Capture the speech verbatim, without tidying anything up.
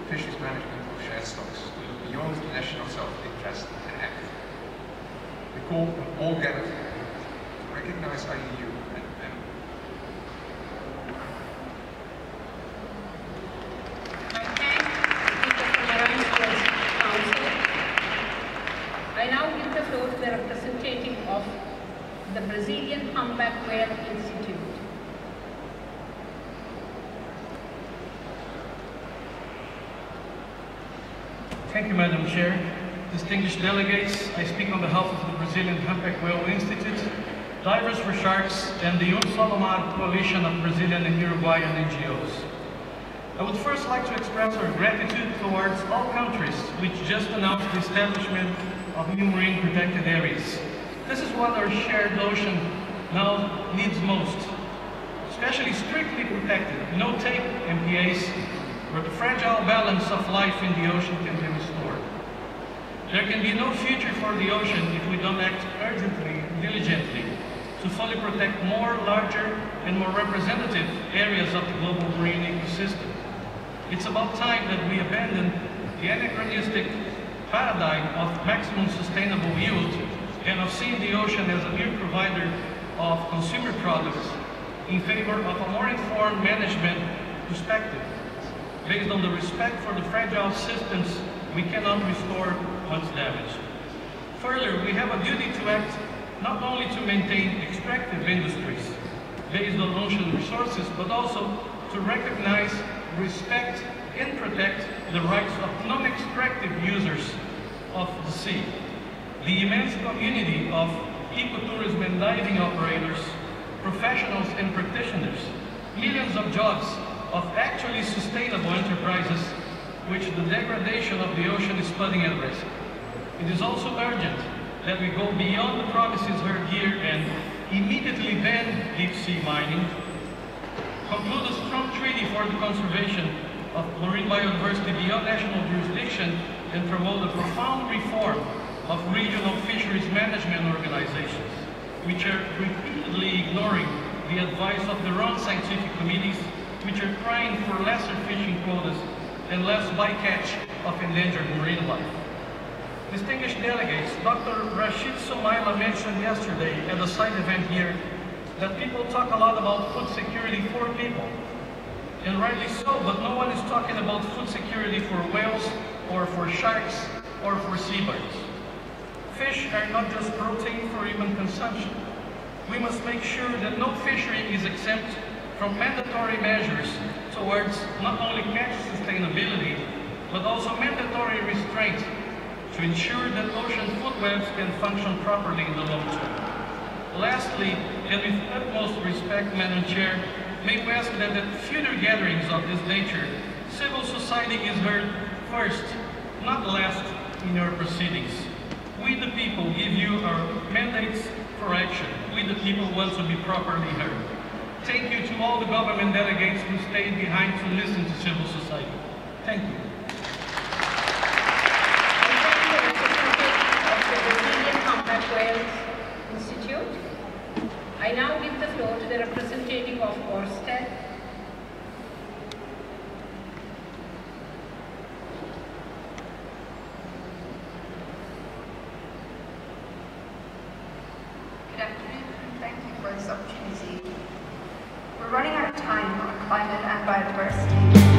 fisheries management of shared stocks to look beyond national self-interest and act. We call on all gathered to recognize our E U and, and I thank the Council. I now give the floor to the representative of the Brazilian Humpback Whale Institute. Thank you, Madam Chair. Distinguished delegates, I speak on behalf of the Brazilian Humpback Whale Institute, Divers for Sharks, and the Un Solo Mar coalition of Brazilian and Uruguayan N G Os. I would first like to express our gratitude towards all countries which just announced the establishment of new marine protected areas. This is what our shared ocean now needs most, especially strictly protected, no-take M P As, where the fragile balance of life in the ocean can be restored. There can be no future for the ocean if we don't act urgently, diligently, to fully protect more larger and more representative areas of the global marine ecosystem. It's about time that we abandon the anachronistic paradigm of maximum sustainable yield and of seeing the ocean as a mere provider of consumer products in favor of a more informed management perspective. Based on the respect for the fragile systems we cannot restore once damaged. Further, we have a duty to act not only to maintain extractive industries based on ocean resources, but also to recognize, respect, and protect the rights of non-extractive users of the sea. The immense community of ecotourism and diving operators, professionals and practitioners, millions of jobs of actually sustainable enterprises, which the degradation of the ocean is putting at risk. It is also urgent that we go beyond the promises heard here and immediately ban deep sea mining, conclude a strong treaty for the conservation of marine biodiversity beyond national jurisdiction, and promote a profound reform of regional fisheries management organizations, which are repeatedly ignoring the advice of their own scientific committees, which are crying for lesser fishing quotas and less bycatch of endangered marine life. Distinguished delegates, Doctor Rashid Soumaila mentioned yesterday at a side event here that people talk a lot about food security for people. And rightly so, but no one is talking about food security for whales or for sharks or for seabirds. Fish are not just protein for human consumption. We must make sure that no fishery is exempt from mandatory measures towards not only catch sustainability, but also mandatory restraint to ensure that ocean food webs can function properly in the long term. Lastly, and with utmost respect, Madam Chair, may we ask that at future gatherings of this nature, civil society is heard first, not last, in your proceedings. We the people give you our mandates for action. We the people want to be properly heard. Thank you to all the government delegates who stayed behind to listen to civil society. Thank you. Institute. I now give the floor to the representative of Orsted. Good afternoon, and thank you for this opportunity. We're running out of time on climate and biodiversity.